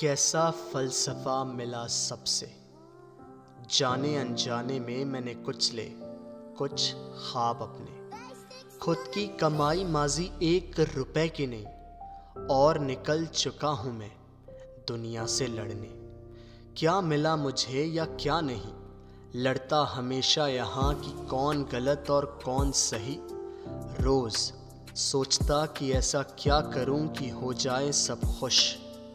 कैसा फ़लसफ़ा मिला सबसे, जाने अनजाने में मैंने कुचले कुछ ख्वाब अपने। खुद की कमाई माजी 1 रुपए की नहीं, और निकल चुका हूँ मैं दुनिया से लड़ने। क्या मिला मुझे या क्या नहीं, लड़ता हमेशा यहाँ कि कौन गलत और कौन सही। रोज़ सोचता कि ऐसा क्या करूँ कि हो जाए सब खुश।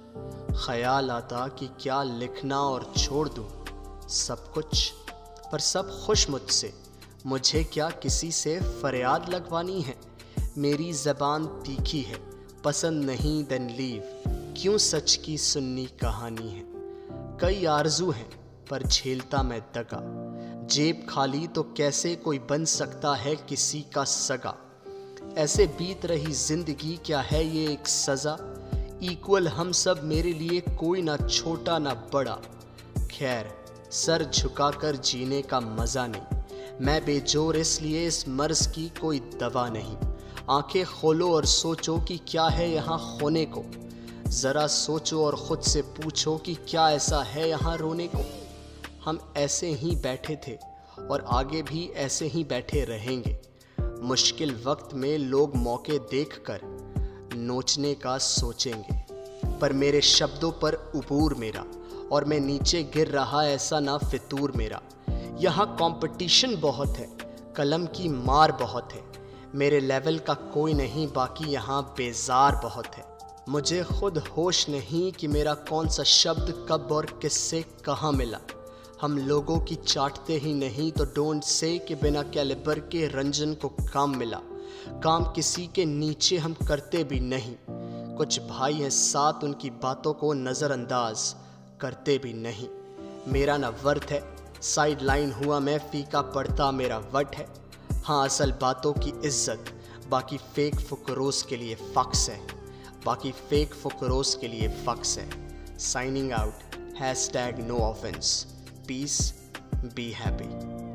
ख्याल आता कि क्या लिखना और छोड़ दूँ सब कुछ, पर सब खुश मुझसे। मुझे क्या किसी से फरियाद लगवानी है। मेरी ज़बान तीखी है, पसंद नहीं देन लीव। क्यों सच की सुन्नी कहानी है। कई आरज़ू हैं पर झेलता मैं दगा। जेब खाली तो कैसे कोई बन सकता है किसी का सगा। ऐसे बीत रही ज़िंदगी, क्या है ये एक सज़ा। इक्वल हम सब मेरे लिए, कोई ना छोटा ना बड़ा। खैर सर झुकाकर जीने का मज़ा नहीं, मैं बेजोर इसलिए इस मर्ज़ की कोई दवा नहीं। आंखें खोलो और सोचो कि क्या है यहाँ खोने को। ज़रा सोचो और ख़ुद से पूछो कि क्या ऐसा है यहाँ रोने को। हम ऐसे ही बैठे थे और आगे भी ऐसे ही बैठे रहेंगे। मुश्किल वक्त में लोग मौके देखकर नोचने का सोचेंगे, पर मेरे शब्दों पर उबूर मेरा, और मैं नीचे गिर रहा ऐसा ना फितूर मेरा। यहाँ कंपटीशन बहुत है, कलम की मार बहुत है। मेरे लेवल का कोई नहीं, बाकी यहाँ बेजार बहुत है। मुझे खुद होश नहीं कि मेरा कौन सा शब्द कब और किससे कहाँ मिला। हम लोगों की चाटते ही नहीं तो डोंट से कि बिना कैलिबर के रंजन को काम मिला। काम किसी के नीचे हम करते भी नहीं। कुछ भाई हैं साथ, उनकी बातों को नज़रअंदाज करते भी नहीं। मेरा ना वर्थ है, साइड लाइन हुआ मैं, फीका पड़ता मेरा वट है। हाँ असल बातों की इज्जत, बाकी फेक फुकरोस के लिए फक्स है। बाकी फेक फुकरोस के लिए फक्स है। Signing out, #no offense, peace, be happy।